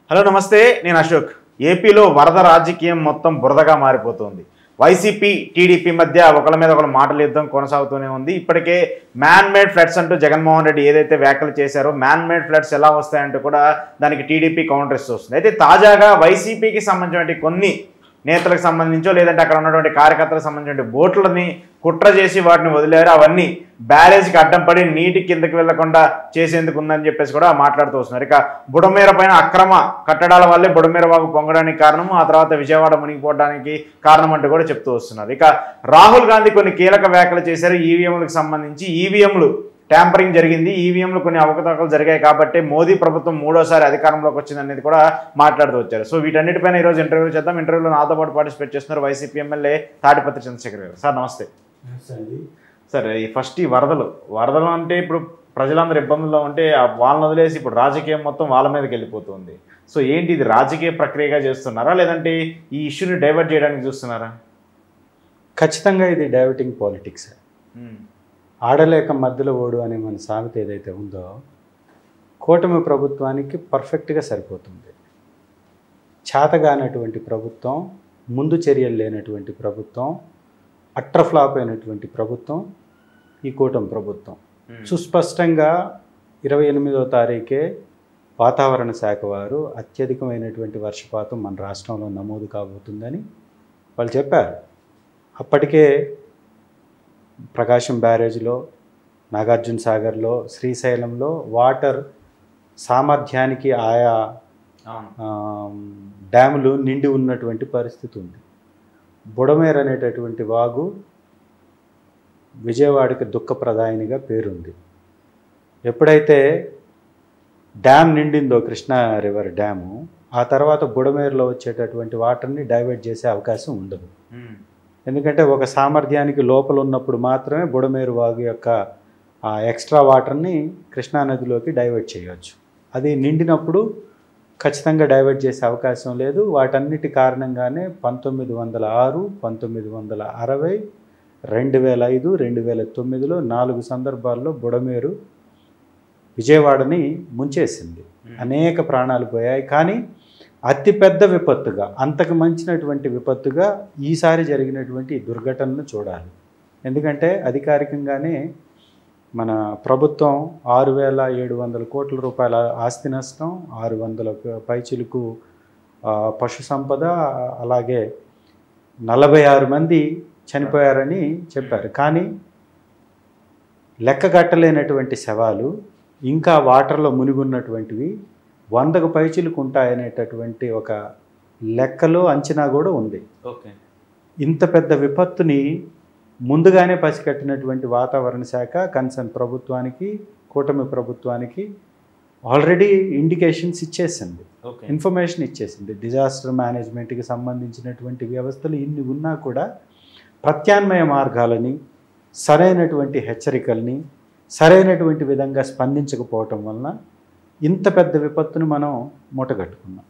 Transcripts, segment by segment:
Hello నమస్తే, నేను అశోక్. ఏపీలో వరద రాజకీయం మొత్తం బురదగా మారిపోతుంది. వైసీపీ టీడీపీ మధ్య ఒకళ్ళ మీద ఒకళ్ళ మాటల యుద్ధం కొనసాగుతూనే ఉంది. ఇప్పటికే మ్యాన్ మేడ్ ఫ్లడ్స్ అంటూ జగన్మోహన్ రెడ్డి ఏదైతే వ్యాఖ్యలు చేశారో మ్యాన్ మేడ్ ఫ్లడ్స్ ఎలా వస్తాయంటూ కూడా దానికి టీడీపీ కౌంటర్ ఇస్తుంది. అయితే తాజాగా వైసీపీకి సంబంధించిన కొన్ని నేతలకు సంబంధించో లేదంటే అక్కడ ఉన్నటువంటి కార్యకర్తలకు సంబంధించిన బోట్లని కుట్ర చేసి వాటిని వదిలేరు. అవన్నీ బ్యారేజ్కి అడ్డం పడి నీటి కిందకి వెళ్లకుండా చేసేందుకు ఉందని చెప్పేసి కూడా మాట్లాడుతూ వస్తున్నారు. ఇక బుడమేర పైన అక్రమ కట్టడాల వల్లే బుడమేర వాగు పొంగడానికి కారణము, ఆ తర్వాత విజయవాడ మునిగిపోవడానికి కారణం అంటూ కూడా చెప్తూ వస్తున్నారు. ఇక రాహుల్ గాంధీ కొన్ని కీలక వ్యాఖ్యలు చేశారు. ఈవీఎంలకు సంబంధించి ఈవీఎంలు ట్యాంపరింగ్ జరిగింది, ఈవీఎంలు కొన్ని అవకతవకలు జరిగాయి కాబట్టి మోదీ ప్రభుత్వం మూడోసారి అధికారంలోకి వచ్చింది అనేది కూడా మాట్లాడుతూ వచ్చారు. సో వీటన్నిటిపైన ఈరోజు ఇంటర్వ్యూ చేద్దాం. ఇంటర్వ్యూలో నాతో పాటు పార్టిసిపేట్ చేస్తున్నారు వైసీపీ ఎమ్మెల్యే తాడిపత్రి చంద్రశేఖర్ గారు. సార్ నమస్తే. సార్ ఫస్ట్ ఈ వరదలు అంటే ఇప్పుడు ప్రజలందరూ ఇబ్బందుల్లో ఉంటే వాళ్ళని వదిలేసి ఇప్పుడు రాజకీయం మొత్తం వాళ్ళ మీదకి వెళ్ళిపోతుంది. సో ఏంటి, ఇది రాజకీయ ప్రక్రియగా చేస్తున్నారా లేదంటే ఈ ఇష్యూని డైవర్ట్ చేయడానికి చూస్తున్నారా? ఖచ్చితంగా ఇది డైవర్టింగ్ పాలిటిక్స్. ఆడలేక మధ్యలో ఓడు అనే మన సామెత ఏదైతే ఉందో కూటమి ప్రభుత్వానికి పర్ఫెక్ట్గా సరిపోతుంది. చేతగానటువంటి ప్రభుత్వం, ముందు చర్యలు లేనటువంటి ప్రభుత్వం, అట్రఫ్లాప్ అయినటువంటి ప్రభుత్వం ఈ కూటమి ప్రభుత్వం. సుస్పష్టంగా 28వ తారీఖే వాతావరణ శాఖ వారు అత్యధికమైనటువంటి వర్షపాతం మన రాష్ట్రంలో నమోదు కాబోతుందని వాళ్ళు చెప్పారు. అప్పటికే ప్రకాశం బ్యారేజ్లో, నాగార్జున సాగర్లో, శ్రీశైలంలో వాటర్ సామర్థ్యానికి ఆయా డ్యాములు నిండి ఉన్నటువంటి పరిస్థితి ఉంది. బుడమేర అనేటటువంటి వాగు విజయవాడకి దుఃఖప్రదాయనిగా పేరుంది. ఎప్పుడైతే డ్యామ్ నిండిందో కృష్ణా రివర్ డ్యాము, ఆ తర్వాత బుడమేరులో వచ్చేటటువంటి వాటర్ని డైవర్ట్ చేసే అవకాశం ఉండదు. ఎందుకంటే ఒక సామర్థ్యానికి లోపల ఉన్నప్పుడు మాత్రమే బుడమేరు వాగు యొక్క ఎక్స్ట్రా వాటర్ని కృష్ణానదిలోకి డైవర్ట్ చేయవచ్చు. అది నిండినప్పుడు ఖచ్చితంగా డైవర్ట్ చేసే అవకాశం లేదు. వాటన్నిటి కారణంగానే 1906, 1960, 2005, 2009లో 4 సందర్భాల్లో బుడమేరు విజయవాడని ముంచేసింది. అనేక ప్రాణాలు పోయాయి. కానీ అతిపెద్ద విపత్తుగా, అంతకు మంచినటువంటి విపత్తుగా ఈసారి జరిగినటువంటి దుర్ఘటనను చూడాలి. ఎందుకంటే అధికారికంగానే మన ప్రభుత్వం 6,700 కోట్ల రూపాయల ఆస్తి నష్టం, 600 పైచిలుకు పశు సంపద, అలాగే 46 మంది చనిపోయారని చెప్పారు. కానీ లెక్కగట్టలేనటువంటి శవాలు, ఇంకా వాటర్లో మునిగున్నటువంటివి 100కు పైచిలుకు ఉంటాయనేటటువంటి ఒక లెక్కలో అంచనా కూడా ఉంది. ఇంత పెద్ద విపత్తుని ముందుగానే పసిగట్టినటువంటి వాతావరణ శాఖ కన్సర్న్ ప్రభుత్వానికి, కూటమి ప్రభుత్వానికి ఆల్రెడీ ఇండికేషన్స్ ఇచ్చేసింది, ఇన్ఫర్మేషన్ ఇచ్చేసింది. డిజాస్టర్ మేనేజ్మెంట్కి సంబంధించినటువంటి వ్యవస్థలు ఇన్ని ఉన్నా కూడా ప్రత్యామ్నాయ మార్గాలని, సరైనటువంటి హెచ్చరికల్ని సరైనటువంటి విధంగా స్పందించకపోవటం వలన ఇంత పెద్ద విపత్తును మనం మూటగట్టుకున్నాం.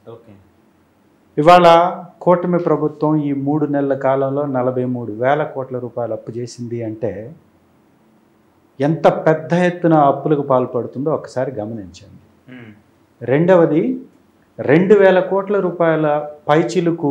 ఇవాళ కూటమి ప్రభుత్వం ఈ 3 నెలల కాలంలో 43,000 కోట్ల రూపాయలు అప్పు చేసింది అంటే ఎంత పెద్ద ఎత్తున అప్పులకు పాల్పడుతుందో ఒకసారి గమనించండి. రెండవది, 2,000 కోట్ల రూపాయల పైచిలుకు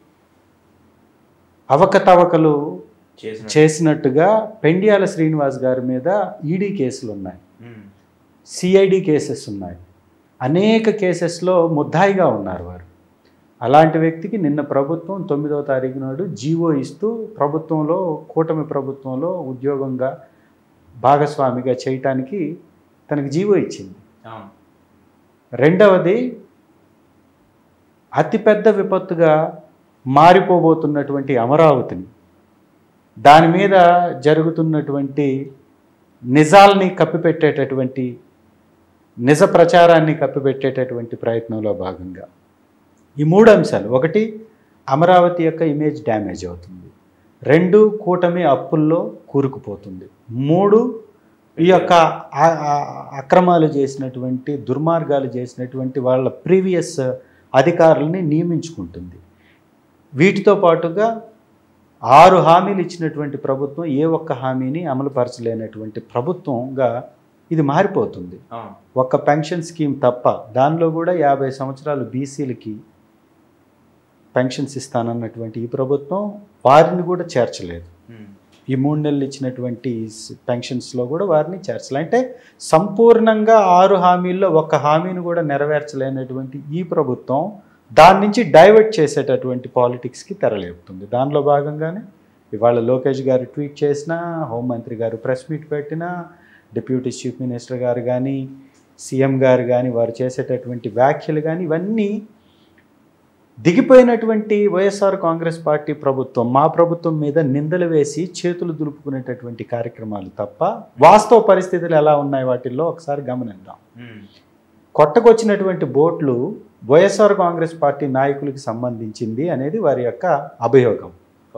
అవకతవకలు చేసినట్టుగా పెండియాల శ్రీనివాస్ గారి మీద ఈడీ కేసులు ఉన్నాయి, సిఐడి కేసెస్ ఉన్నాయి. అనేక కేసెస్లో ముద్దాయిగా ఉన్నారు వారు. అలాంటి వ్యక్తికి నిన్న ప్రభుత్వం 9వ తారీఖు నాడు జీవో ఇస్తూ ప్రభుత్వంలో, కూటమి ప్రభుత్వంలో ఉద్యోగంగా భాగస్వామిగా చేయటానికి తనకి జీవో ఇచ్చింది. రెండవది, అతిపెద్ద విపత్తుగా మారిపోబోతున్నటువంటి అమరావతిని, దాని మీద జరుగుతున్నటువంటి నిజాల్ని కప్పిపెట్టేటటువంటి, నిజ ప్రచారాన్ని కప్పిపెట్టేటటువంటి ప్రయత్నంలో భాగంగా ఈ 3 అంశాలు. 1, అమరావతి యొక్క ఇమేజ్ డ్యామేజ్ అవుతుంది. 2, కూటమి అప్పుల్లో కూరుకుపోతుంది. 3, ఈ యొక్క అక్రమాలు చేసినటువంటి, దుర్మార్గాలు చేసినటువంటి వాళ్ళ ప్రీవియస్ అధికారులని నియమించుకుంటుంది. వీటితో పాటుగా 6 హామీలు ఇచ్చినటువంటి ప్రభుత్వం ఏ ఒక్క హామీని అమలుపరచలేనటువంటి ప్రభుత్వంగా ఇది మారిపోతుంది. ఒక్క పెన్షన్ స్కీమ్ తప్ప దానిలో కూడా 50 సంవత్సరాలు బీసీలకి పెన్షన్స్ ఇస్తానన్నటువంటి ఈ ప్రభుత్వం వారిని కూడా చేర్చలేదు. ఈ 3 నెలలు ఇచ్చినటువంటి పెన్షన్స్లో కూడా వారిని చేర్చలేదు. అంటే సంపూర్ణంగా 6 హామీల్లో ఒక్క హామీని కూడా నెరవేర్చలేనటువంటి ఈ ప్రభుత్వం దాని నుంచి డైవర్ట్ చేసేటటువంటి పాలిటిక్స్కి తెరలేపుతుంది. దానిలో భాగంగానే ఇవాళ లోకేష్ గారు ట్వీట్ చేసినా, హోంమంత్రి గారు ప్రెస్ మీట్ పెట్టినా, డిప్యూటీ చీఫ్ మినిస్టర్ గారు కానీ, సీఎం గారు కానీ వారు చేసేటటువంటి వ్యాఖ్యలు కానీ ఇవన్నీ దిగిపోయినటువంటి వైఎస్ఆర్ కాంగ్రెస్ పార్టీ ప్రభుత్వం మా ప్రభుత్వం మీద నిందలు వేసి చేతులు దులుపుకునేటటువంటి కార్యక్రమాలు తప్ప వాస్తవ పరిస్థితులు ఎలా ఉన్నాయి వాటిల్లో ఒకసారి గమనిద్దాం. కొట్టకొచ్చినటువంటి బోట్లు వైఎస్ఆర్ కాంగ్రెస్ పార్టీ నాయకులకు సంబంధించింది అనేది వారి యొక్క అభియోగం.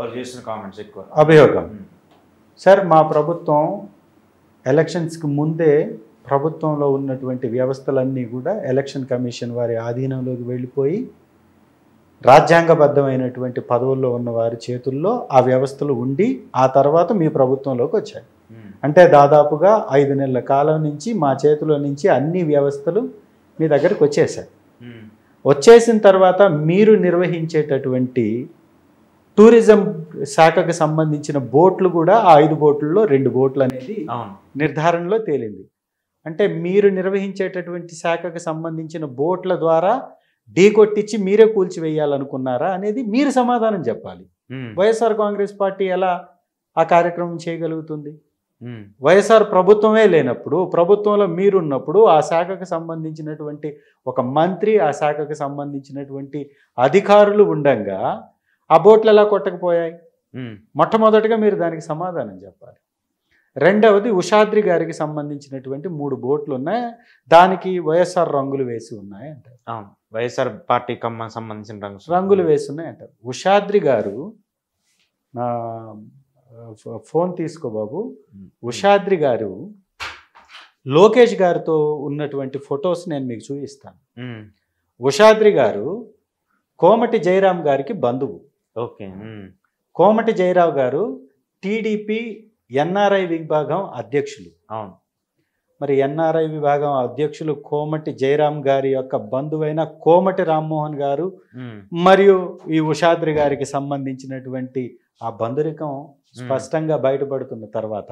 సార్, మా ప్రభుత్వం ఎలక్షన్స్కి ముందే ప్రభుత్వంలో ఉన్నటువంటి వ్యవస్థలన్నీ కూడా ఎలక్షన్ కమిషన్ వారి ఆధీనంలోకి వెళ్ళిపోయి రాజ్యాంగబద్ధమైనటువంటి పదవుల్లో ఉన్న వారి చేతుల్లో ఆ వ్యవస్థలు ఉండి ఆ తర్వాత మీ ప్రభుత్వంలోకి వచ్చాయి. అంటే దాదాపుగా 5 నెలల కాలం నుంచి మా చేతిలో నుంచి అన్ని వ్యవస్థలు మీ దగ్గరికి వచ్చేసాయి. వచ్చేసిన తర్వాత మీరు నిర్వహించేటటువంటి టూరిజం శాఖకు సంబంధించిన బోట్లు కూడా ఆ 5 బోట్లలో 2 బోట్లు అనేది నిర్ధారణలో తేలింది. అంటే మీరు నిర్వహించేటటువంటి శాఖకు సంబంధించిన బోట్ల ద్వారా ఢీకొట్టించి మీరే కూల్చివేయాలనుకున్నారా అనేది మీరు సమాధానం చెప్పాలి. వైఎస్ఆర్ కాంగ్రెస్ పార్టీ ఎలా ఆ కార్యక్రమం చేయగలుగుతుంది? వైఎస్ఆర్ ప్రభుత్వమే లేనప్పుడు, ప్రభుత్వంలో మీరున్నప్పుడు ఆ శాఖకు సంబంధించినటువంటి ఒక మంత్రి, ఆ శాఖకు సంబంధించినటువంటి అధికారులు ఉండంగా ఆ బోట్లు ఎలా కొట్టకపోయాయి? మొట్టమొదటిగా మీరు దానికి సమాధానం చెప్పాలి. రెండవది, ఉషాద్రి గారికి సంబంధించినటువంటి 3 బోట్లు ఉన్నాయి, దానికి వైఎస్ఆర్ రంగులు వేసి ఉన్నాయి అంటారు. వైఎస్ఆర్ పార్టీ సంబంధించిన రంగులు వేసి ఉన్నాయి అంటారు. ఉషాద్రి గారు, నా ఫోన్ తీసుకో బాబు, ఉషాద్రి గారు లోకేష్ గారితో ఉన్నటువంటి ఫొటోస్ నేను మీకు చూపిస్తాను. ఉషాద్రి గారు కోమటి జయరాం గారికి బంధువు. ఓకే. కోమటి జయరాం గారు టీడీపీ ఎన్ఆర్ఐ విభాగం అధ్యక్షులు. అవును. మరి ఎన్ఆర్ఐ విభాగం అధ్యక్షులు కోమటి జయరాం గారి యొక్క బంధువైన కోమటి రామ్మోహన్ గారు మరియు ఈ ఉషాద్రి గారికి సంబంధించినటువంటి ఆ బంధురికం స్పష్టంగా బయటపడుతున్న తర్వాత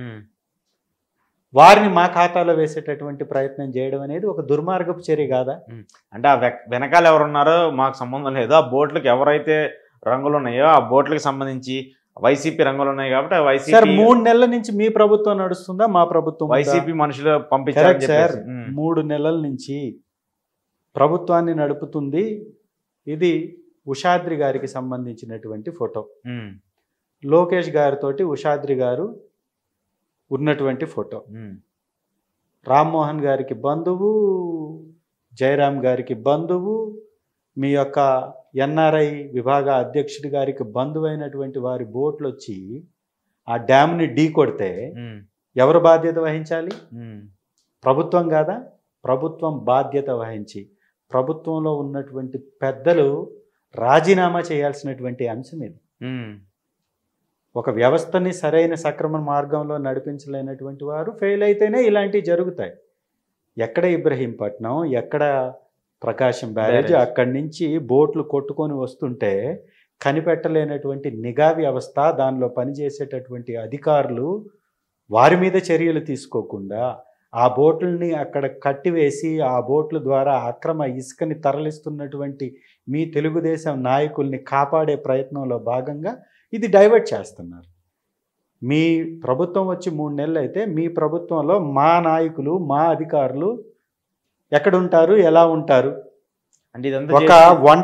వారిని మా ఖాతాలో వేసేటటువంటి ప్రయత్నం చేయడం అనేది ఒక దుర్మార్గపు చర్య కాదా? అంటే ఆ వెనకాల ఎవరున్నారో మాకు సంబంధం లేదు, ఆ బోట్లకు ఎవరైతే రంగులు ఉన్నాయో ఆ బోట్లకు సంబంధించి వైసీపీ రంగులు ఉన్నాయి కాబట్టి వైసీపీ 3 నెలల నుంచి మీ ప్రభుత్వం నడుస్తుందా, మా ప్రభుత్వం? వైసీపీ మనుషులు పంపించారు సార్. 3 నెలల నుంచి ప్రభుత్వాన్ని నడుపుతుంది. ఇది ఉషాద్రి గారికి సంబంధించినటువంటి ఫోటో. లోకేష్ గారితో ఉషాద్రి గారు ఉన్నటువంటి ఫోటో. రామ్మోహన్ గారికి బంధువు, జయరాం గారికి బంధువు, మీ యొక్క ఎన్ఆర్ఐ విభాగ అధ్యక్షుడి గారికి బంధువైనటువంటి వారి బోట్లు వచ్చి ఆ డ్యామ్ని ఢీ కొడితే ఎవరు బాధ్యత వహించాలి? ప్రభుత్వం కాదా? ప్రభుత్వం బాధ్యత వహించి ప్రభుత్వంలో ఉన్నటువంటి పెద్దలు రాజీనామా చేయాల్సినటువంటి అంశం ఇది. ఒక వ్యవస్థని సరైన సక్రమ మార్గంలో నడిపించలేనటువంటి వారు ఫెయిల్ అయితేనే ఇలాంటివి జరుగుతాయి. ఎక్కడ ఇబ్రహీంపట్నం, ఎక్కడ ప్రకాశం బ్యారేజ్, అక్కడి నుంచి బోట్లు కొట్టుకొని వస్తుంటే కనిపెట్టలేనటువంటి నిఘా వ్యవస్థ, దానిలో పనిచేసేటటువంటి అధికారులు వారి మీద చర్యలు తీసుకోకుండా ఆ బోట్లని అక్కడ కట్టివేసి ఆ బోట్ల ద్వారా అక్రమ ఇసుకని తరలిస్తున్నటువంటి మీ తెలుగుదేశం నాయకుల్ని కాపాడే ప్రయత్నంలో భాగంగా ఇది డైవర్ట్ చేస్తున్నారు. మీ ప్రభుత్వం వచ్చి 3 నెలలు అయితే మీ ప్రభుత్వంలో మా నాయకులు, మా అధికారులు ఎక్కడుంటారు, ఎలా ఉంటారు? అంటే ఇదంతా ఒక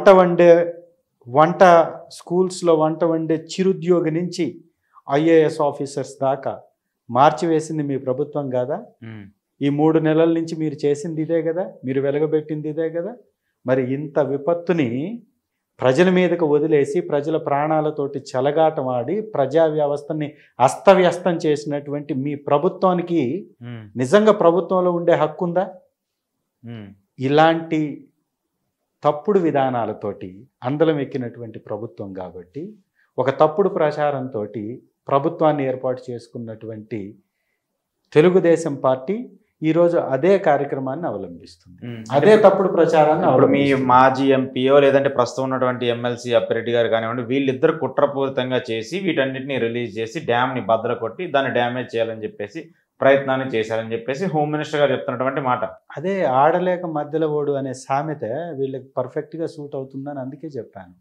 వంట స్కూల్స్లో వంట వండే చిరుద్యోగి నుంచి ఐఏఎస్ ఆఫీసర్స్ దాకా మార్చివేసింది మీ ప్రభుత్వం కాదా? ఈ 3 నెలల నుంచి మీరు చేసింది ఇదే కదా, మీరు వెలగబెట్టింది ఇదే కదా. మరి ఇంత విపత్తుని ప్రజల మీదకు వదిలేసి ప్రజల ప్రాణాలతోటి చెలగాటమాడి ప్రజా వ్యవస్థని అస్తవ్యస్తం చేసినటువంటి మీ ప్రభుత్వానికి నిజంగా ప్రభుత్వంలో ఉండే హక్కు ఉందా? ఇలాంటి తప్పుడు విధానాలతోటి అందలం ఎక్కినటువంటి ప్రభుత్వం కాబట్టి, ఒక తప్పుడు ప్రచారంతో ప్రభుత్వాన్ని ఏర్పాటు చేసుకున్నటువంటి తెలుగుదేశం పార్టీ ఈరోజు అదే కార్యక్రమాన్ని అవలంబిస్తుంది, అదే తప్పుడు ప్రచారాన్ని ఇప్పుడు మీ మాజీ ఎంపీఓ లేదంటే ప్రస్తుతం ఉన్నటువంటి ఎమ్మెల్సీ అప్పిరెడ్డి గారు కానివ్వండి, వీళ్ళిద్దరు కుట్రపూరితంగా చేసి వీటన్నిటిని రిలీజ్ చేసి డ్యామ్ని భద్ర కొట్టి దాన్ని డ్యామేజ్ చేయాలని చెప్పేసి ప్రయత్నాన్ని చేశారని చెప్పేసి హోమ్ మినిస్టర్ గారు చెప్తున్నటువంటి మాట. అదే ఆడలేక మధ్యలో ఓడు అనే సామెత వీళ్ళకి పర్ఫెక్ట్గా సూట్ అవుతుందని అందుకే చెప్పాను.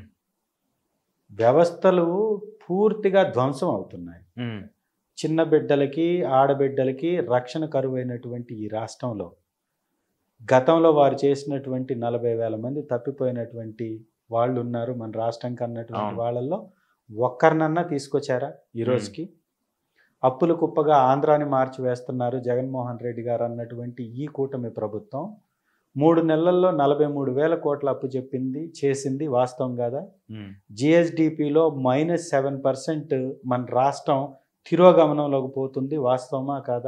వ్యవస్థలు పూర్తిగా ధ్వంసం అవుతున్నాయి. చిన్న బిడ్డలకి ఆడబిడ్డలకి రక్షణ కరువైనటువంటి ఈ రాష్ట్రంలో గతంలో వారు చేసినటువంటి 40,000 మంది తప్పిపోయినటువంటి వాళ్ళు ఉన్నారు మన రాష్ట్రంకి అన్నటువంటి వాళ్ళల్లో ఒక్కరినన్నా తీసుకొచ్చారా ఈ రోజుకి? అప్పులు కుప్పగా ఆంధ్రాని మార్చి వేస్తున్నారు జగన్మోహన్ రెడ్డి గారు అన్నటువంటి ఈ కూటమి ప్రభుత్వం 3 నెలల్లో 43,000 కోట్ల అప్పు చేసింది వాస్తవం కాదా? జిఎస్డిపిలో -7% మన రాష్ట్రం తిరోగమనంలోకి పోతుంది వాస్తవమా కాదా?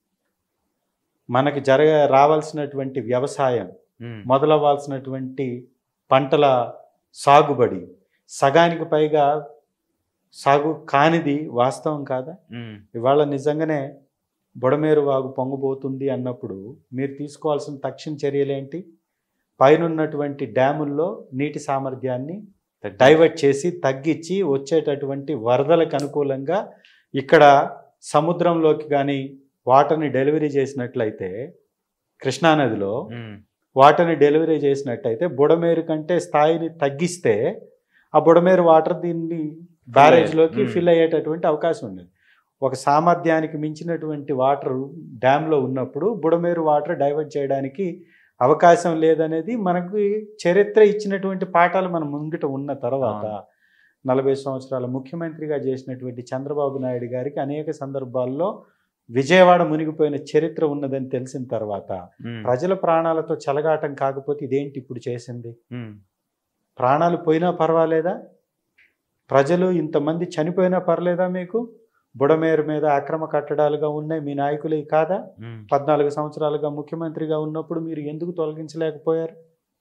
మనకి రావాల్సినటువంటి వ్యవసాయం, మొదలవ్వాల్సినటువంటి పంటల సాగుబడి సగానికి పైగా సాగు కానిది వాస్తవం కాదా? ఇవాళ నిజంగానే బుడమేరు వాగు పొంగబోతుంది అన్నప్పుడు మీరు తీసుకోవాల్సిన తక్షణ చర్యలేంటి? పైనున్నటువంటి డ్యాముల్లో నీటి సామర్థ్యాన్ని డైవర్ట్ చేసి తగ్గించి వచ్చేటటువంటి వరదలకు అనుకూలంగా ఇక్కడ సముద్రంలోకి కానీ వాటర్ని డెలివరీ చేసినట్లయితే, కృష్ణానదిలో వాటర్ని డెలివరీ చేసినట్టయితే బుడమేరు కంటే స్థాయిని తగ్గిస్తే ఆ బుడమేరు వాటర్ దీన్ని బ్యారేజ్లోకి ఫిల్ అయ్యేటటువంటి అవకాశం ఉండేది. ఒక సామర్థ్యానికి మించినటువంటి వాటర్ డ్యామ్లో ఉన్నప్పుడు బుడమేరు వాటర్ డైవర్ట్ చేయడానికి అవకాశం లేదనేది మనకు చరిత్ర ఇచ్చినటువంటి పాఠాలు మన ముంగిట ఉన్న తర్వాత 40 సంవత్సరాల ముఖ్యమంత్రిగా చేసినటువంటి చంద్రబాబు నాయుడు గారికి అనేక సందర్భాల్లో విజయవాడ మునిగిపోయిన చరిత్ర ఉన్నదని తెలిసిన తర్వాత ప్రజల ప్రాణాలతో చెలగాటం కాకపోతే ఇదేంటి ఇప్పుడు చేసింది? ప్రాణాలు పోయినా పర్వాలేదా? ప్రజలు ఇంతమంది చనిపోయినా పర్లేదా? మీకు బుడమేరు మీద అక్రమ కట్టడాలుగా ఉన్నాయి మీ నాయకులే కాదా? 14 సంవత్సరాలుగా ముఖ్యమంత్రిగా ఉన్నప్పుడు మీరు ఎందుకు తొలగించలేకపోయారు?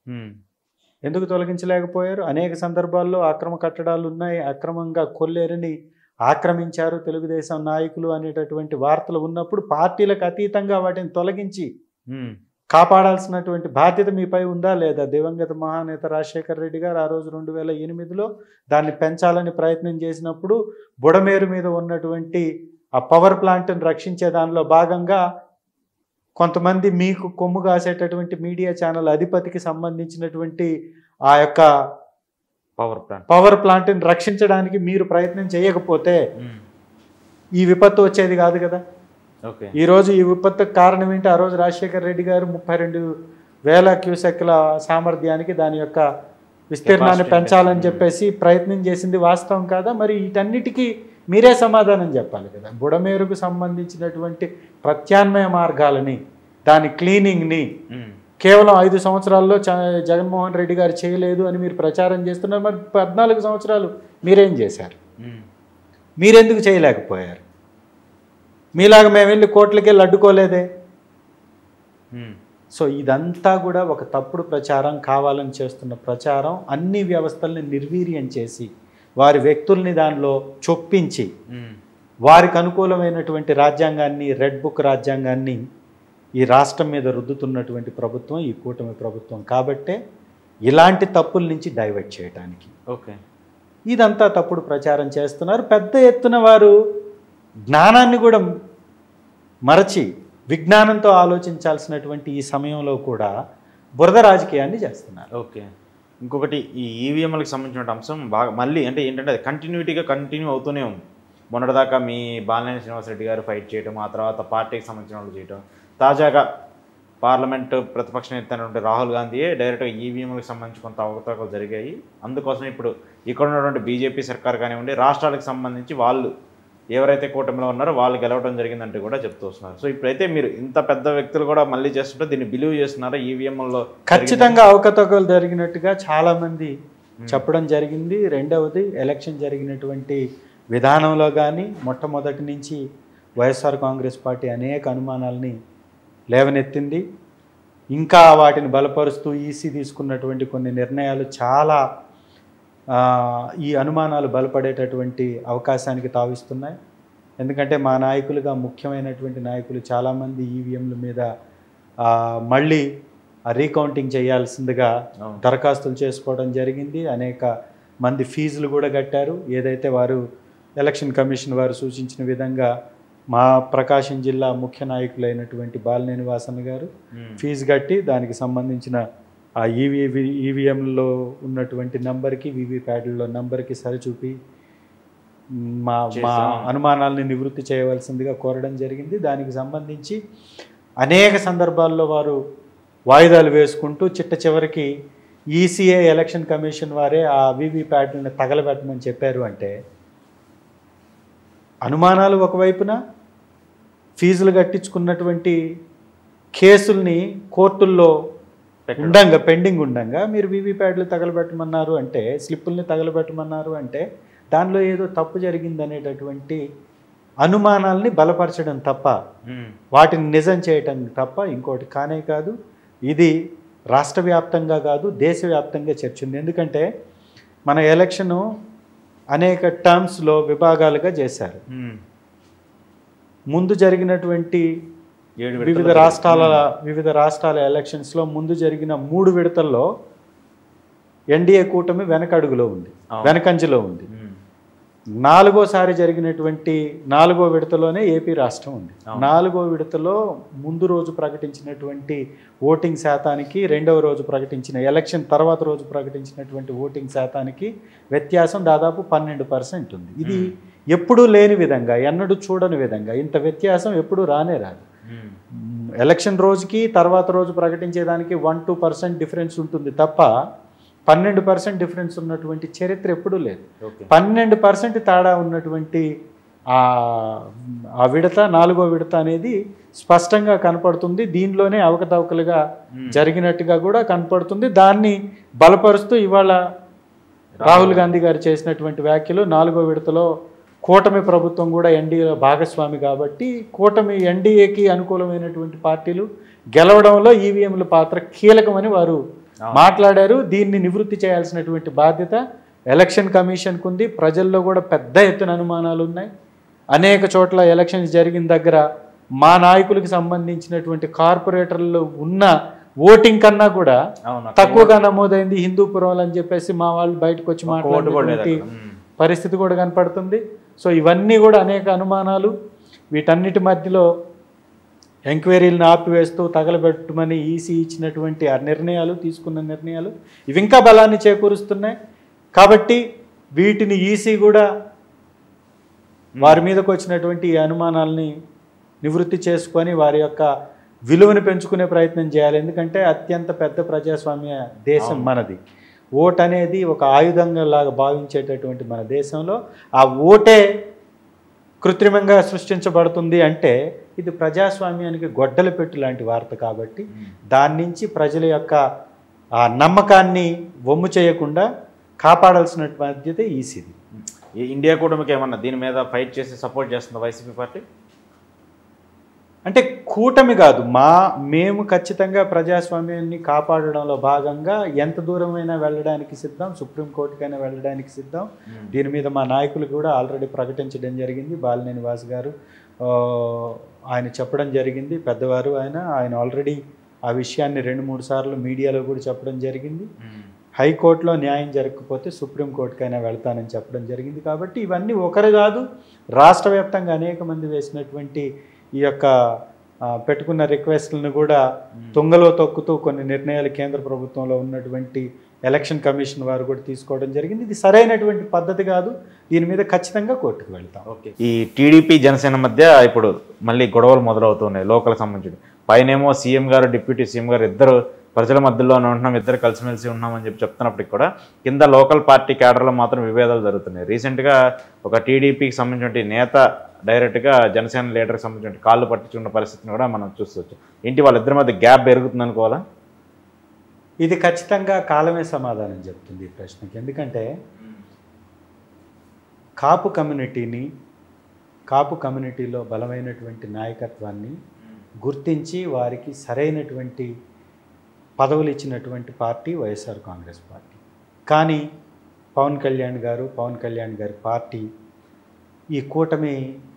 అనేక సందర్భాల్లో అక్రమ కట్టడాలు ఉన్నాయి, అక్రమంగా కొల్లేరుని ఆక్రమించారు తెలుగుదేశం నాయకులు అనేటటువంటి వార్తలు ఉన్నప్పుడు పార్టీలకు అతీతంగా వాటిని తొలగించి కాపాడాల్సినటువంటి బాధ్యత మీపై ఉందా లేదా? దివంగత మహానేత రాజశేఖర రెడ్డి గారు ఆ రోజు 2008లో దాన్ని పెంచాలని ప్రయత్నం చేసినప్పుడు బుడమేరు మీద ఉన్నటువంటి ఆ పవర్ ప్లాంట్ని రక్షించే దానిలో భాగంగా కొంతమంది మీకు కొమ్ము కాసేటటువంటి మీడియా ఛానల్ అధిపతికి సంబంధించినటువంటి ఆ యొక్క పవర్ ప్లాంట్ని రక్షించడానికి మీరు ప్రయత్నం చేయకపోతే ఈ విపత్తు వచ్చేది కాదు కదా. ఈరోజు ఈ విపత్తుకు కారణం ఏంటి? ఆ రోజు రాజశేఖర రెడ్డి గారు 32,000 క్యూసెక్ల సామర్థ్యానికి దాని యొక్క విస్తీర్ణాన్ని పెంచాలని చెప్పేసి ప్రయత్నం చేసింది వాస్తవం కాదా? మరి వీటన్నిటికీ మీరే సమాధానం చెప్పాలి కదా. బుడమేరుకు సంబంధించినటువంటి ప్రత్యామ్నాయ మార్గాలని, దాని క్లీనింగ్ని కేవలం 5 సంవత్సరాల్లో జగన్మోహన్ రెడ్డి గారు చేయలేదు అని మీరు ప్రచారం చేస్తున్నారు. మరి 14 సంవత్సరాలు మీరేం చేశారు? మీరెందుకు చేయలేకపోయారు? మీలాగా మేము వెళ్ళి కోట్లకి వెళ్ళి అడ్డుకోలేదే. సో ఇదంతా కూడా ఒక తప్పుడు ప్రచారం, కావాలని చేస్తున్న ప్రచారం. అన్ని వ్యవస్థల్ని నిర్వీర్యం చేసి వారి వ్యక్తుల్ని దానిలో చొప్పించి వారికి అనుకూలమైనటువంటి రాజ్యాంగాన్ని, రెడ్ బుక్ రాజ్యాంగాన్ని ఈ రాష్ట్రం మీద రుద్దుతున్నటువంటి ప్రభుత్వం ఈ కూటమి ప్రభుత్వం. కాబట్టే ఇలాంటి తప్పుల నుంచి డైవర్ట్ చేయడానికి ఇదంతా తప్పుడు ప్రచారం చేస్తున్నారు. పెద్ద ఎత్తున వారు జ్ఞానాన్ని కూడా మరచి విజ్ఞానంతో ఆలోచించాల్సినటువంటి ఈ సమయంలో కూడా బురద రాజకీయాన్ని చేస్తున్నారు. ఇంకొకటి ఈ ఈవీఎంలకు సంబంధించిన అంశం బాగా మళ్ళీ అంటే ఏంటంటే అది కంటిన్యూ అవుతూనే ఉంది. మొన్నటిదాకా మీ బాలినేని శ్రీనివాసరెడ్డి గారు ఫైట్ చేయడం, ఆ తర్వాత పార్టీకి సంబంధించిన వాళ్ళు చేయడం, తాజాగా పార్లమెంటు ప్రతిపక్ష నేత అయినటువంటి రాహుల్ గాంధీయే డైరెక్ట్గా ఈవీఎంలకు సంబంధించి కొంత అవకతవకలు జరిగాయి, అందుకోసం ఇప్పుడు ఇక్కడ ఉన్నటువంటి బీజేపీ సర్కార్ కానివ్వండి రాష్ట్రాలకు సంబంధించి వాళ్ళు ఎవరైతే కూటమిలో ఉన్నారో వాళ్ళు గెలవడం జరిగిందంటే కూడా చెప్తూ వస్తున్నారు. సో ఇప్పుడైతే మీరు ఇంత పెద్ద వ్యక్తులు కూడా మళ్ళీ చేస్తుంటే దీన్ని బిలీవ్ చేస్తున్నారా? ఈవీఎంలో ఖచ్చితంగా అవకతవకలు జరిగినట్టుగా చాలామంది చెప్పడం జరిగింది. రెండవది ఎలక్షన్ జరిగినటువంటి విధానంలో కానీ మొట్టమొదటి నుంచి వైఎస్ఆర్ కాంగ్రెస్ పార్టీ అనేక అనుమానాలని లేవనెత్తింది. ఇంకా వాటిని బలపరుస్తూ ఈసీ తీసుకున్నటువంటి కొన్ని నిర్ణయాలు చాలా ఈ అనుమానాలు బలపడేటటువంటి అవకాశానికి తావిస్తున్నాయి. ఎందుకంటే మా నాయకులుగా ముఖ్యమైనటువంటి నాయకులు చాలామంది ఈవీఎంల మీద మళ్ళీ రీకౌంటింగ్ చేయాల్సిందిగా దరఖాస్తులు చేసుకోవడం జరిగింది. అనేక మంది ఫీజులు కూడా కట్టారు. ఏదైతే వారు ఎలక్షన్ కమిషన్ వారు సూచించిన విధంగా మా ప్రకాశం జిల్లా ముఖ్య నాయకులైనటువంటి బాలినేని వాసన్న గారు ఫీజు కట్టి దానికి సంబంధించిన ఆ ఈవీఎంలో ఉన్నటువంటి నంబర్కి వీవీప్యాడ్లలో నంబర్కి సరిచూపి మా అనుమానాలని నివృత్తి చేయవలసిందిగా కోరడం జరిగింది. దానికి సంబంధించి అనేక సందర్భాల్లో వారు వాయిదాలు వేసుకుంటూ చిట్ట చివరికి ఈసీఐ ఎలక్షన్ కమిషన్ వారే ఆ వీవీప్యాడ్లను తగలబెట్టమని చెప్పారు. అంటే అనుమానాలు ఒకవైపున, ఫీజులు కట్టించుకున్నటువంటి కేసుల్ని కోర్టుల్లో పెండింగ్ ఉండంగా మీరు వీవీప్యాడ్లు తగలబెట్టమన్నారు అంటే, స్లిప్పుల్ని తగలబెట్టమన్నారు అంటే దానిలో ఏదో తప్పు జరిగిందనేటటువంటి అనుమానాల్ని బలపరచడం తప్ప, వాటిని నిజం చేయటం తప్ప ఇంకోటి కానే కాదు. ఇది రాష్ట్ర వ్యాప్తంగా కాదు, దేశవ్యాప్తంగా చర్చ ఉంది. ఎందుకంటే మన ఎలక్షను అనేక టర్మ్స్లో విభాగాలుగా చేశారు. ముందు జరిగినటువంటి వివిధ రాష్ట్రాల ఎలక్షన్స్లో ముందు జరిగిన 3 విడతల్లో ఎన్డీఏ కూటమి వెనకడుగులో ఉంది, వెనకంజలో ఉంది. 4వసారి జరిగినటువంటి 4వ విడతలోనే ఏపీ రాష్ట్రం ఉంది. 4వ విడతలో ముందు రోజు ప్రకటించినటువంటి ఓటింగ్ శాతానికి, 2వ రోజు ప్రకటించిన ఎలక్షన్ తర్వాత రోజు ప్రకటించినటువంటి ఓటింగ్ శాతానికి వ్యత్యాసం దాదాపు 12% ఉంది. ఇది ఎప్పుడూ లేని విధంగా, ఎన్నడూ చూడని విధంగా ఇంత వ్యత్యాసం ఎప్పుడూ రానే రాదు. ఎలక్షన్ రోజుకి తర్వాత రోజు ప్రకటించేదానికి 1-2% డిఫరెన్స్ ఉంటుంది తప్ప 12% డిఫరెన్స్ ఉన్నటువంటి చరిత్ర ఎప్పుడూ లేదు. 12% తేడా ఉన్నటువంటి ఆ విడత, 4వ విడత అనేది స్పష్టంగా కనపడుతుంది. దీనిలోనే అవకతవకలుగా జరిగినట్టుగా కూడా కనపడుతుంది. దాన్ని బలపరుస్తూ ఇవాళ రాహుల్ గాంధీ గారు చేసినటువంటి వ్యాఖ్యలు, 4వ విడతలో కూటమి ప్రభుత్వం కూడా ఎన్డీఏలో భాగస్వామి కాబట్టి కూటమి ఎన్డీఏకి అనుకూలమైనటువంటి పార్టీలు గెలవడంలో ఈవీఎంల పాత్ర కీలకమని వారు మాట్లాడారు. దీన్ని నివృత్తి చేయాల్సినటువంటి బాధ్యత ఎలక్షన్ కమిషన్కు ఉంది. ప్రజల్లో కూడా పెద్ద ఎత్తున అనుమానాలు ఉన్నాయి. అనేక చోట్ల ఎలక్షన్స్ జరిగిన దగ్గర మా నాయకులకు సంబంధించినటువంటి కార్పొరేటర్లు ఉన్న ఓటింగ్ కన్నా కూడా తక్కువగా నమోదైంది హిందూపురం అని చెప్పేసి మా వాళ్ళు బయటకు వచ్చి మాట్లాడేటువంటి పరిస్థితి కూడా కనపడుతుంది. సో ఇవన్నీ కూడా అనేక అనుమానాలు. వీటన్నిటి మధ్యలో ఎంక్వైరీలను ఆపివేస్తూ తగలబెట్టమని ఈసీ ఇచ్చినటువంటి ఆ నిర్ణయాలు, తీసుకున్న నిర్ణయాలు ఇవి ఇంకా బలాన్ని చేకూరుస్తున్నాయి. కాబట్టి వీటిని ఈసీ కూడా వారి మీదకు వచ్చినటువంటి ఈ అనుమానాలని నివృత్తి చేసుకొని వారి యొక్క విలువను పెంచుకునే ప్రయత్నం చేయాలి. ఎందుకంటే అత్యంత పెద్ద ప్రజాస్వామ్య దేశం మనది. ఓట్ అనేది ఒక ఆయుధంగా లాగా భావించేటటువంటి మన దేశంలో ఆ ఓటే కృత్రిమంగా సృష్టించబడుతుంది అంటే ఇది ప్రజాస్వామ్యానికి గొడ్డలి పెట్టు లాంటి వార్త. కాబట్టి దాని నుంచి ప్రజల యొక్క ఆ నమ్మకాన్ని వమ్ము చేయకుండా కాపాడాల్సిన బాధ్యత ఈసీది. ఇండియా కూటమికి ఏమన్నా దీని మీద ఫైట్ చేసి సపోర్ట్ చేస్తుందా వైసీపీ పార్టీ? అంటే కూటమి కాదు, మేము ఖచ్చితంగా ప్రజాస్వామ్యాన్ని కాపాడడంలో భాగంగా ఎంత దూరమైనా వెళ్ళడానికి సిద్ధం, సుప్రీంకోర్టుకైనా వెళ్ళడానికి సిద్ధం. దీని మీద మా నాయకులు కూడా ఆల్రెడీ ప్రకటించడం జరిగింది. బాలినేని వాసు గారు ఆయన చెప్పడం జరిగింది, పెద్దవారు ఆయన ఆల్రెడీ ఆ విషయాన్ని 2-3 సార్లు మీడియాలో కూడా చెప్పడం జరిగింది. హైకోర్టులో న్యాయం జరగకపోతే సుప్రీంకోర్టుకైనా వెళ్తానని చెప్పడం జరిగింది. కాబట్టి ఇవన్నీ ఒకరు కాదు, రాష్ట్ర వ్యాప్తంగా అనేక మంది వేసినటువంటి ఈ యొక్క పెట్టుకున్న రిక్వెస్ట్లను కూడా తుంగలో తొక్కుతూ కొన్ని నిర్ణయాలు కేంద్ర ప్రభుత్వంలో ఉన్నటువంటి ఎలక్షన్ కమిషన్ వారు కూడా తీసుకోవడం జరిగింది. ఇది సరైనటువంటి పద్ధతి కాదు. దీని మీద ఖచ్చితంగా కోర్టుకు వెళ్తాం. ఓకే. ఈ టీడీపీ జనసేన మధ్య ఇప్పుడు మళ్ళీ గొడవలు మొదలవుతున్నాయి లోకల్ సంబంధించి. పైనేమో సీఎం గారు, డిప్యూటీ సీఎం గారు ఇద్దరు ప్రజల మధ్యలోనే ఉంటున్నాం, ఇద్దరు కలిసిమెలిసి ఉన్నామని చెప్తున్నప్పటికి కూడా కింద లోకల్ పార్టీ క్యాడర్లో మాత్రం విభేదాలు జరుగుతున్నాయి. రీసెంట్గా ఒక టీడీపీకి సంబంధించిన నేత డైరెక్ట్గా జనసేన లీడర్కి సంబంధించిన కాళ్ళు పట్టించుకున్న పరిస్థితిని కూడా మనం చూస్తవచ్చు. ఏంటి వాళ్ళిద్దరి మధ్య గ్యాప్ పెరుగుతుంది అనుకోవాలా? ఇది ఖచ్చితంగా కాలమే సమాధానం చెప్తుంది ఈ ప్రశ్నకి. ఎందుకంటే కాపు కమ్యూనిటీలో బలమైనటువంటి నాయకత్వాన్ని గుర్తించి వారికి సరైనటువంటి పదవులు ఇచ్చినటువంటి పార్టీ వైఎస్ఆర్ కాంగ్రెస్ పార్టీ. కానీ పవన్ కళ్యాణ్ గారి పార్టీ ఈ కూటమి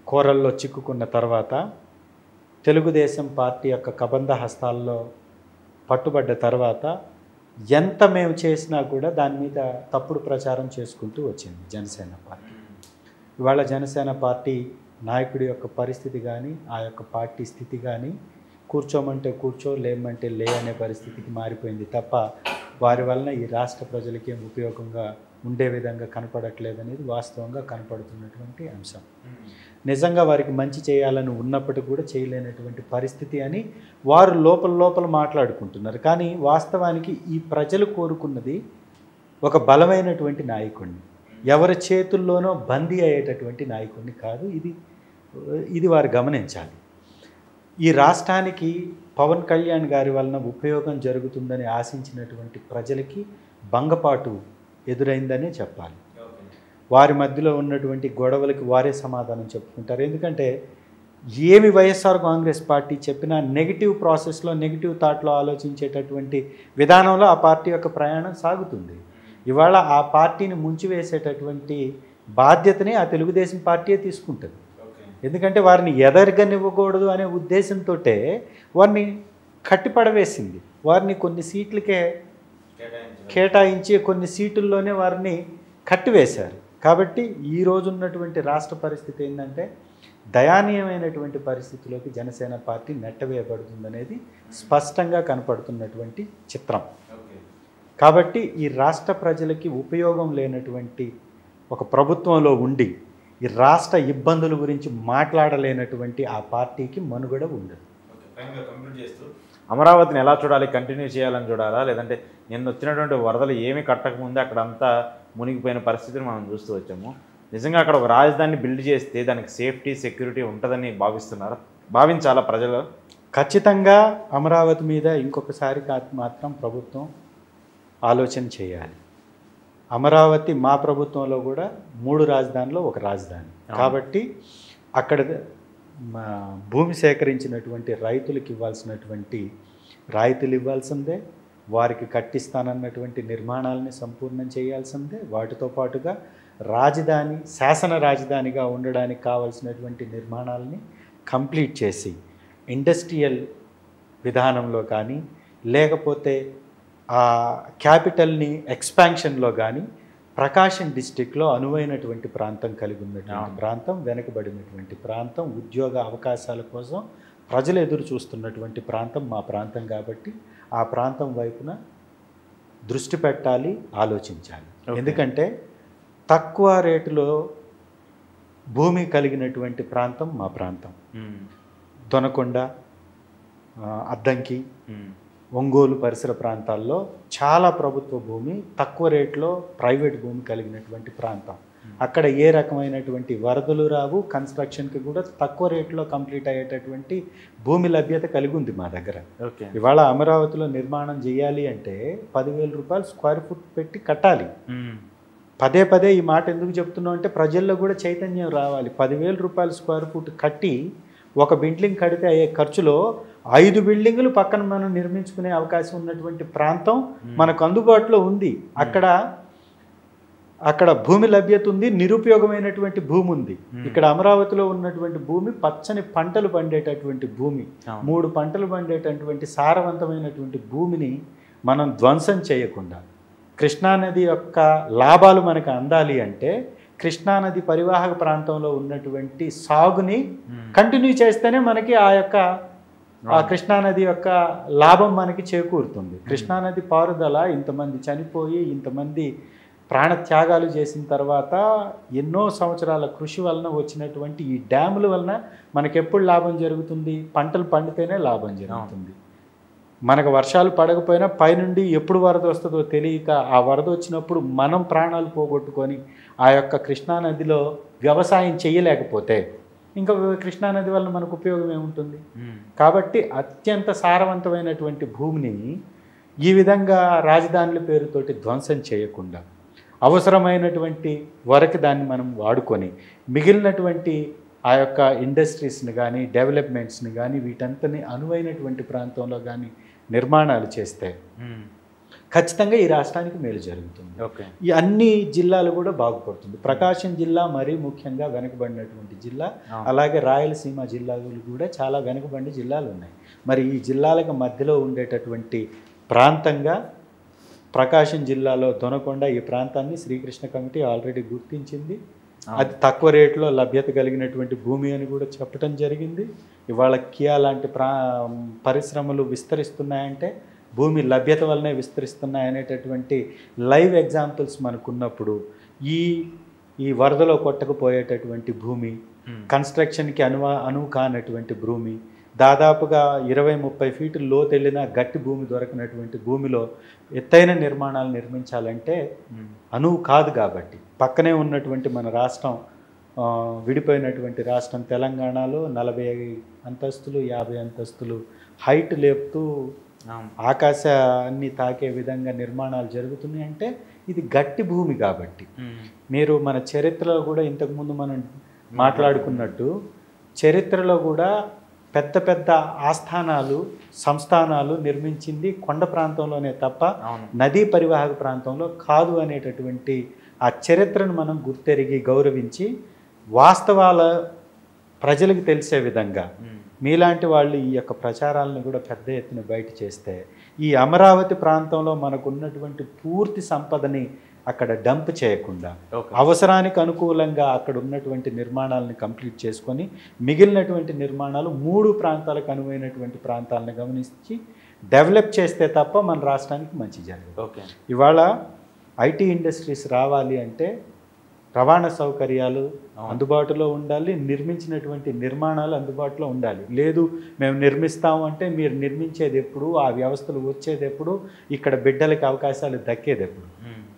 కోరల్లో చిక్కుకున్న తర్వాత తెలుగుదేశం పార్టీ యొక్క కబంధ హస్తాల్లో పట్టుబడ్డ తర్వాత ఎంత మేము చేసినా కూడా దాని మీద తప్పుడు ప్రచారం చేసుకుంటూ వచ్చింది జనసేన పార్టీ. ఇవాళ జనసేన పార్టీ నాయకుడి యొక్క పరిస్థితి కానీ ఆ యొక్క పార్టీ స్థితి కానీ కూర్చోమంటే కూర్చో, లేమంటే లే అనే పరిస్థితికి మారిపోయింది తప్ప వారి వలన ఈ రాష్ట్ర ప్రజలకి ఏం ఉపయోగంగా ఉండే విధంగా కనపడట్లేదనేది వాస్తవంగా కనపడుతున్నటువంటి అంశం. నిజంగా వారికి మంచి చేయాలని ఉన్నప్పటికీ కూడా చేయలేనటువంటి పరిస్థితి అని వారు లోపల మాట్లాడుకుంటున్నారు. కానీ వాస్తవానికి ఈ ప్రజలు కోరుకున్నది ఒక బలమైనటువంటి నాయకుడిని, ఎవరి చేతుల్లోనో బందీ అయ్యేటటువంటి నాయకుడిని కాదు. ఇది వారు గమనించాలి. ఈ రాష్ట్రానికి పవన్ కళ్యాణ్ గారి వలన ఉపయోగం జరుగుతుందని ఆశించినటువంటి ప్రజలకి భంగపాటు ఎదురైందనే చెప్పాలి. వారి మధ్యలో ఉన్నటువంటి గొడవలకి వారే సమాధానం చెప్పుకుంటారు. ఎందుకంటే ఏమి వైఎస్ఆర్ కాంగ్రెస్ పార్టీ చెప్పినా నెగిటివ్ ప్రాసెస్లో, నెగిటివ్ థాట్లో ఆలోచించేటటువంటి విధానంలో ఆ పార్టీ యొక్క ప్రయాణం సాగుతుంది. ఇవాళ ఆ పార్టీని ముంచివేసేటటువంటి బాధ్యతని ఆ తెలుగుదేశం పార్టీయే తీసుకుంటుంది. ఎందుకంటే వారిని ఎదరగనివ్వకూడదు అనే ఉద్దేశంతో వారిని కట్టిపడవేసింది. వారిని కొన్ని సీట్లకే కేటాయించి కొన్ని సీటుల్లోనే వారిని కట్టివేశారు. కాబట్టి ఈ రోజు ఉన్నటువంటి రాష్ట్ర పరిస్థితి ఏంటంటే దయానీయమైనటువంటి పరిస్థితిలోకి జనసేన పార్టీ నెట్టవేయబడుతుందనేది స్పష్టంగా కనపడుతున్నటువంటి చిత్రం. కాబట్టి ఈ రాష్ట్ర ప్రజలకి ఉపయోగం లేనటువంటి ఒక ప్రభుత్వంలో ఉండి ఈ రాష్ట్ర ఇబ్బందుల గురించి మాట్లాడలేనటువంటి ఆ పార్టీకి మనుగడ ఉండదు. అమరావతిని ఎలా చూడాలి? కంటిన్యూ చేయాలని చూడాలా, లేదంటే నిన్న వచ్చినటువంటి వరదలు ఏమీ కట్టకముందే అక్కడంతా మునిగిపోయిన పరిస్థితిని మనం చూస్తూ వచ్చాము. నిజంగా అక్కడ ఒక రాజధానిని బిల్డ్ చేస్తే దానికి సేఫ్టీ, సెక్యూరిటీ ఉంటుందని భావించాలా ప్రజలు? ఖచ్చితంగా అమరావతి మీద ఇంకొకసారి మాత్రం ప్రభుత్వం ఆలోచన చేయాలి. అమరావతి మా ప్రభుత్వంలో కూడా 3 రాజధానిలో ఒక రాజధాని కాబట్టి అక్కడ భూమి సేకరించినటువంటి రైతులకు ఇవ్వాల్సినటువంటి రాయితీలు ఇవ్వాల్సిందే, వారికి కట్టిస్తానన్నటువంటి నిర్మాణాలని సంపూర్ణం చేయాల్సిందే. వాటితో పాటుగా రాజధాని, శాసన రాజధానిగా ఉండడానికి కావాల్సినటువంటి నిర్మాణాలని కంప్లీట్ చేసి ఇండస్ట్రియల్ విధానంలో కానీ లేకపోతే ఆ క్యాపిటల్ని ఎక్స్పాన్షన్లో కానీ ప్రకాశం డిస్టిక్లో అనువైనటువంటి ప్రాంతం కలిగి ఉన్నటువంటి ప్రాంతం, వెనుకబడినటువంటి ప్రాంతం, ఉద్యోగ అవకాశాల కోసం ప్రజలు ఎదురు చూస్తున్నటువంటి ప్రాంతం మా ప్రాంతం కాబట్టి ఆ ప్రాంతం వైపున దృష్టి పెట్టాలి, ఆలోచించాలి. ఎందుకంటే తక్కువ రేటులో భూమి కలిగినటువంటి ప్రాంతం మా ప్రాంతం. దొనకొండ, అద్దంకి, ఒంగోలు పరిసర ప్రాంతాల్లో చాలా ప్రభుత్వ భూమి, తక్కువ రేట్లో ప్రైవేట్ భూమి కలిగినటువంటి ప్రాంతం. అక్కడ ఏ రకమైనటువంటి వరదలు రావు, కన్స్ట్రక్షన్కి కూడా తక్కువ రేట్లో కంప్లీట్ అయ్యేటటువంటి భూమి లభ్యత కలిగి ఉంది మా దగ్గర. ఇవాళ అమరావతిలో నిర్మాణం చేయాలి అంటే 10,000 రూపాయలు స్క్వేర్ ఫుట్ పెట్టి కట్టాలి. పదే ఈ మాట ఎందుకు చెప్తున్నాం అంటే ప్రజల్లో కూడా చైతన్యం రావాలి. 10,000 రూపాయలు స్క్వేర్ ఫుట్ కట్టి ఒక బిల్డింగ్ కడితే అయ్యే ఖర్చులో 5 బిల్డింగులు పక్కన మనం నిర్మించుకునే అవకాశం ఉన్నటువంటి ప్రాంతం మనకు అందుబాటులో ఉంది. అక్కడ భూమి లభ్యత ఉంది, నిరుపయోగమైనటువంటి భూమి ఉంది. ఇక్కడ అమరావతిలో ఉన్నటువంటి భూమి పచ్చని పంటలు పండేటటువంటి భూమి, 3 పంటలు పండేటటువంటి సారవంతమైనటువంటి భూమిని మనం ధ్వంసం చేయకుండా కృష్ణానది యొక్క లాభాలు మనకు అందాలి అంటే కృష్ణానది పరివాహక ప్రాంతంలో ఉన్నటువంటి సాగుని కంటిన్యూ చేస్తేనే మనకి ఆ కృష్ణానది యొక్క లాభం మనకి చేకూరుతుంది. కృష్ణానది పారుదల ఇంతమంది చనిపోయి ఇంతమంది ప్రాణత్యాగాలు చేసిన తర్వాత ఎన్నో సంవత్సరాల కృషి వలన వచ్చినటువంటి ఈ డ్యాముల వలన మనకు ఎప్పుడు లాభం జరుగుతుంది? పంటలు పండితేనే లాభం జరుగుతుంది. మనకు వర్షాలు పడకపోయినా పైనుండి ఎప్పుడు వరద వస్తుందో తెలియక ఆ వరద వచ్చినప్పుడు మనం ప్రాణాలు పోగొట్టుకొని ఆ యొక్క కృష్ణానదిలో వ్యవసాయం చేయలేకపోతే ఇంకా కృష్ణానది వల్ల మనకు ఉపయోగం ఏముంటుంది? కాబట్టి అత్యంత సారవంతమైనటువంటి భూమిని ఈ విధంగా రాజధానుల పేరుతోటి ధ్వంసం చేయకుండా అవసరమైనటువంటి వరకు దాన్ని మనం వాడుకొని మిగిలినటువంటి ఆ యొక్క ఇండస్ట్రీస్ని కానీ డెవలప్మెంట్స్ని కానీ వీటంతని అనువైనటువంటి ప్రాంతంలో కానీ నిర్మాణాలు చేస్తే ఖచ్చితంగా ఈ రాష్ట్రానికి మేలు జరుగుతుంది. ఓకే. ఈ అన్ని జిల్లాలు కూడా బాగుపడుతుంది. ప్రకాశం జిల్లా మరీ ముఖ్యంగా వెనుకబడినటువంటి జిల్లా, అలాగే రాయలసీమ జిల్లాలు కూడా చాలా వెనుకబడిన జిల్లాలు ఉన్నాయి. మరి ఈ జిల్లాలకు మధ్యలో ఉండేటటువంటి ప్రాంతంగా ప్రకాశం జిల్లాలో దొనకొండ ఈ ప్రాంతాన్ని శ్రీకృష్ణ కమిటీ ఆల్రెడీ గుర్తించింది. అది తక్కువ రేట్లో లభ్యత కలిగినటువంటి భూమి అని కూడా చెప్పడం జరిగింది. ఇవాళ కియా లాంటి పరిశ్రమలు విస్తరిస్తున్నాయంటే భూమి లభ్యత వల్లనే విస్తరిస్తున్నాయనేటటువంటి లైవ్ ఎగ్జాంపుల్స్ మనకున్నప్పుడు ఈ వరదలో కొట్టకపోయేటటువంటి భూమి, కన్స్ట్రక్షన్కి అనువు కానటువంటి భూమి, దాదాపుగా 20-30 ఫీట్లు లోతెళ్ళిన గట్టి భూమి దొరకనటువంటి భూమిలో ఎత్తైన నిర్మాణాలు నిర్మించాలంటే అనువు కాదు. కాబట్టి పక్కనే ఉన్నటువంటి మన రాష్ట్రం, విడిపోయినటువంటి రాష్ట్రం తెలంగాణలో 40 అంతస్తులు 50 అంతస్తులు హైట్ లేపుతూ ఆకాశాన్ని తాకే విధంగా నిర్మాణాలు జరుగుతున్నాయి. అంటే ఇది గట్టి భూమి. కాబట్టి మీరు మన చరిత్రలో కూడా ఇంతకుముందు మనం మాట్లాడుకున్నట్టు చరిత్రలో కూడా పెద్ద పెద్ద ఆస్థానాలు సంస్థానాలు నిర్మించింది కొండ ప్రాంతంలోనే తప్ప నదీ పరివాహక ప్రాంతంలో కాదు అనేటటువంటి ఆ చరిత్రను మనం గుర్తెరిగి గౌరవించి వాస్తవాల ప్రజలకు తెలిసే విధంగా మీలాంటి వాళ్ళు ఈ యొక్క ప్రచారాలను కూడా పెద్ద ఎత్తున బయట చేస్తే ఈ అమరావతి ప్రాంతంలో మనకు ఉన్నటువంటి పూర్తి సంపదని అక్కడ డంప్ చేయకుండా అవసరానికి అనుకూలంగా అక్కడ ఉన్నటువంటి నిర్మాణాలను కంప్లీట్ చేసుకొని మిగిలినటువంటి నిర్మాణాలు 3 ప్రాంతాలకు అనువైనటువంటి ప్రాంతాలను గమనించి డెవలప్ చేస్తే తప్ప మన రాష్ట్రానికి మంచి జరగదు. ఇవాళ ఐటీ ఇండస్ట్రీస్ రావాలి అంటే రవాణా సౌకర్యాలు అందుబాటులో ఉండాలి, నిర్మించినటువంటి నిర్మాణాలు అందుబాటులో ఉండాలి. లేదు మేము నిర్మిస్తాము అంటే మీరు నిర్మించేది ఎప్పుడు, ఆ వ్యవస్థలు వచ్చేది ఎప్పుడు, ఇక్కడ బిడ్డలకి అవకాశాలు దక్కేది ఎప్పుడు?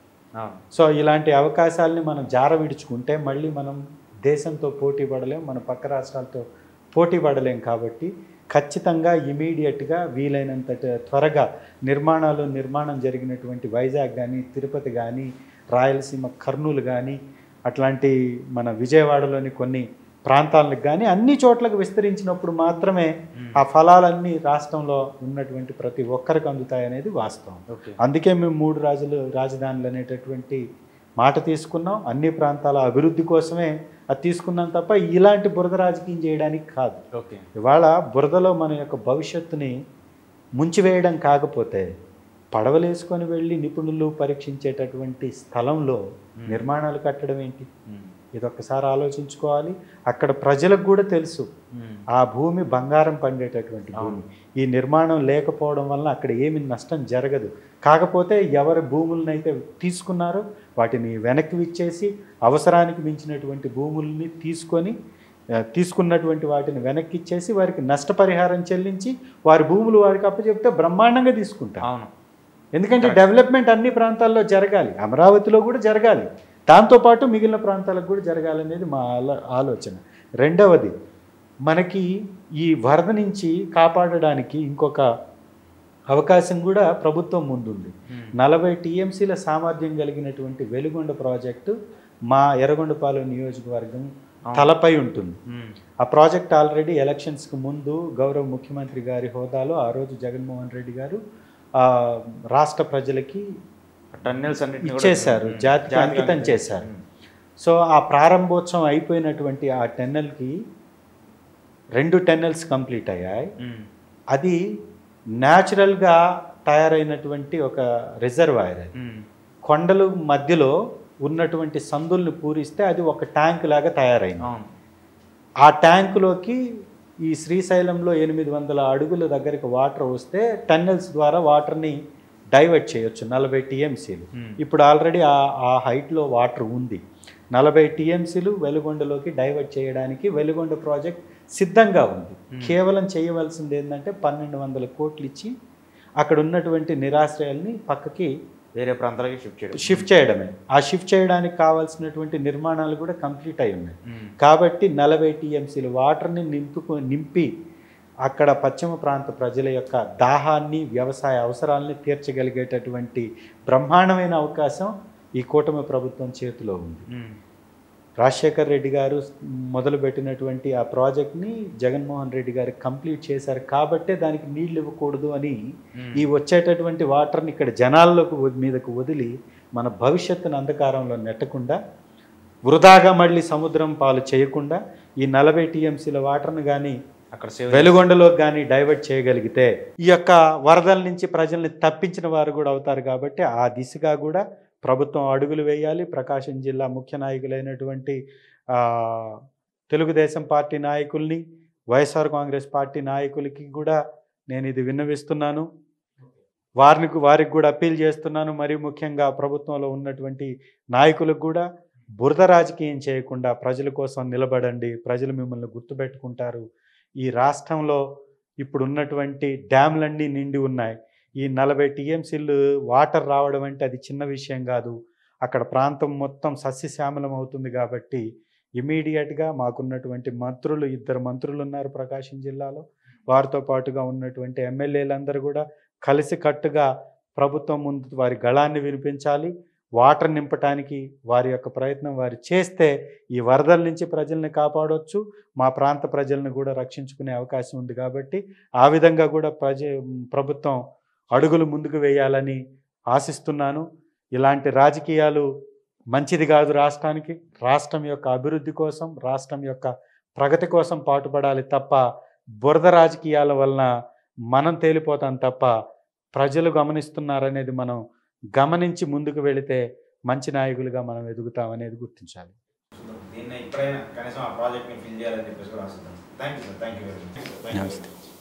సో ఇలాంటి అవకాశాలని మనం జార విడుచుకుంటే మళ్ళీ మనం దేశంతో పోటీ పడలేం, మన పక్క రాష్ట్రాలతో పోటీ పడలేం. కాబట్టి ఖచ్చితంగా ఇమీడియట్గా వీలైనంత త్వరగా నిర్మాణం జరిగినటువంటి వైజాగ్ కానీ, తిరుపతి కానీ, రాయలసీమ కర్నూలు కానీ, అట్లాంటి మన విజయవాడలోని కొన్ని ప్రాంతాలకు కానీ అన్ని చోట్లకు విస్తరించినప్పుడు మాత్రమే ఆ ఫలాలన్నీ రాష్ట్రంలో ఉన్నటువంటి ప్రతి ఒక్కరికి అందుతాయనేది వాస్తవం. అందుకే మేము 3 రాజధానులు అనేటటువంటి మాట తీసుకున్నాం. అన్ని ప్రాంతాల అభివృద్ధి కోసమే అది తీసుకున్నాం తప్ప ఇలాంటి బురద రాజకీయం చేయడానికి కాదు. ఇవాళ బురదలో మన యొక్క భవిష్యత్తుని ముంచివేయడం కాకపోతే పడవలు వేసుకొని వెళ్ళి నిపుణులు పరీక్షించేటటువంటి స్థలంలో నిర్మాణాలు కట్టడం ఏంటి? ఇదొక్కసారి ఆలోచించుకోవాలి. అక్కడ ప్రజలకు కూడా తెలుసు ఆ భూమి బంగారం పండేటటువంటి భూమి. ఈ నిర్మాణం లేకపోవడం వల్ల అక్కడ ఏమి నష్టం జరగదు. కాకపోతే ఎవరి భూములనైతే తీసుకున్నారో వాటిని వెనక్కి ఇచ్చేసి అవసరానికి మించినటువంటి భూముల్ని తీసుకున్నటువంటి వాటిని వెనక్కి ఇచ్చేసి వారికి నష్టపరిహారం చెల్లించి వారి భూములు వారికి అప్పచెప్తే బ్రహ్మాండంగా తీసుకుంటారు. ఎందుకంటే డెవలప్మెంట్ అన్ని ప్రాంతాల్లో జరగాలి, అమరావతిలో కూడా జరగాలి, దాంతోపాటు మిగిలిన ప్రాంతాలకు కూడా జరగాలనేది మా ఆలోచన. రెండవది, మనకి ఈ వరద నుంచి కాపాడడానికి ఇంకొక అవకాశం కూడా ప్రభుత్వం ముందుంది. 40 టీఎంసీల సామర్థ్యం కలిగినటువంటి వెలుగొండ ప్రాజెక్టు మా ఎర్రగొండపాలెం నియోజకవర్గం తలపై ఉంటుంది. ఆ ప్రాజెక్ట్ ఆల్రెడీ ఎలక్షన్స్కి ముందు గౌరవ ముఖ్యమంత్రి గారి హోదాలో ఆ రోజు జగన్మోహన్ రెడ్డి గారు రాష్ట్ర ప్రజలకి టన్నెల్స్ అన్నిటిని ఇచ్చేశారు, జాతికి అంకితం చేశారు. సో ఆ ప్రారంభోత్సవం అయిపోయినటువంటి ఆ టన్నెల్కి 2 టన్నెల్స్ కంప్లీట్ అయ్యాయి. అది న్యాచురల్గా తయారైనటువంటి ఒక రిజర్వాయర్. కొండలు మధ్యలో ఉన్నటువంటి సందుల్ని పూరిస్తే అది ఒక ట్యాంక్ లాగా తయారైంది. ఆ ట్యాంకులోకి ఈ శ్రీశైలంలో 800 అడుగుల దగ్గరికి వాటర్ వస్తే టన్నెల్స్ ద్వారా వాటర్ని డైవర్ట్ చేయొచ్చు 40 టీఎంసీలు. ఇప్పుడు ఆల్రెడీ ఆ హైట్లో వాటర్ ఉంది. 40 టీఎంసీలు వెలుగొండలోకి డైవర్ట్ చేయడానికి వెలుగొండ ప్రాజెక్ట్ సిద్ధంగా ఉంది. కేవలం చేయవలసింది ఏంటంటే 1200 కోట్లు ఇచ్చి అక్కడ ఉన్నటువంటి నిరాశ్రయాల్ని పక్కకి వేరే ప్రాంతాలకి షిఫ్ట్ చేయడమే. ఆ షిఫ్ట్ చేయడానికి కావాల్సినటువంటి నిర్మాణాలు కూడా కంప్లీట్ అయి ఉన్నాయి. కాబట్టి 40 టీఎంసీలు వాటర్ని నింపి అక్కడ పశ్చిమ ప్రాంత ప్రజల యొక్క దాహాన్ని, వ్యవసాయ అవసరాలని తీర్చగలిగేటటువంటి బ్రహ్మాండమైన అవకాశం ఈ కూటమి ప్రభుత్వం చేతిలో ఉంది. రాజశేఖర్ రెడ్డి గారు మొదలుపెట్టినటువంటి ఆ ప్రాజెక్ట్ని జగన్మోహన్ రెడ్డి గారు కంప్లీట్ చేశారు కాబట్టే దానికి నీళ్ళు ఇవ్వకూడదు అని ఈ వచ్చేటటువంటి వాటర్ని ఇక్కడ జనాల్లోకి మీదకు వదిలి మన భవిష్యత్తును అంధకారంలో నెట్టకుండా వృధాగా మళ్ళీ సముద్రం పాలు చేయకుండా ఈ 40 టీఎంసీల వాటర్ను కానీ అక్కడ వెలుగొండలోకి కానీ డైవర్ట్ చేయగలిగితే ఈ యొక్క వరదల నుంచి ప్రజల్ని తప్పించిన వారు కూడా అవుతారు. కాబట్టి ఆ దిశగా కూడా ప్రభుత్వం అడుగులు వేయాలి. ప్రకాశం జిల్లా ముఖ్య నాయకులైనటువంటి తెలుగుదేశం పార్టీ నాయకుల్ని, వైఎస్ఆర్ కాంగ్రెస్ పార్టీ నాయకులకి కూడా నేను ఇది విన్నవిస్తున్నాను. వారికి కూడా అప్పీల్ చేస్తున్నాను. మరి ముఖ్యంగా ప్రభుత్వంలో ఉన్నటువంటి నాయకులకు కూడా బురద రాజకీయం చేయకుండా ప్రజల కోసం నిలబడండి. ప్రజలు మిమ్మల్ని గుర్తుపెట్టుకుంటారు. ఈ రాష్ట్రంలో ఇప్పుడు ఉన్నటువంటి డ్యామ్లన్నీ నిండి ఉన్నాయి. ఈ 40 టీఎంసీలు వాటర్ రావడం అంటే అది చిన్న విషయం కాదు. అక్కడ ప్రాంతం మొత్తం సస్యశ్యామలం అవుతుంది. కాబట్టి ఇమీడియట్గా మాకున్నటువంటి మంత్రులు, 2 మంత్రులు ఉన్నారు ప్రకాశం జిల్లాలో, వారితో పాటుగా ఉన్నటువంటి ఎమ్మెల్యేలందరూ కూడా కలిసికట్టుగా ప్రభుత్వం ముందు వారి గళాన్ని వినిపించాలి. వాటర్ నింపటానికి వారి యొక్క ప్రయత్నం వారు చేస్తే ఈ వరదల నుంచి ప్రజల్ని కాపాడవచ్చు, మా ప్రాంత ప్రజలను కూడా రక్షించుకునే అవకాశం ఉంది. కాబట్టి ఆ విధంగా కూడా ప్రభుత్వం అడుగులు ముందుకు వేయాలని ఆశిస్తున్నాను. ఇలాంటి రాజకీయాలు మంచిది కాదు రాష్ట్రానికి. రాష్ట్రం యొక్క అభివృద్ధి కోసం, రాష్ట్రం యొక్క ప్రగతి కోసం పాటుపడాలి తప్ప బురద రాజకీయాల వలన మనం తేలిపోతాం తప్ప ప్రజలు గమనిస్తున్నారనేది మనం గమనించి ముందుకు వెళితే మంచి నాయకులుగా మనం ఎదుగుతామనేది గుర్తించాలి. దీన్ని ఇప్పుడైనా కనీసం ఆ ప్రాజెక్ట్ని ఫిల్ చేయాలని చెప్పేసి కూడా ఆశిద్దాం. Thank you sir. Thank you very much. నమస్తే.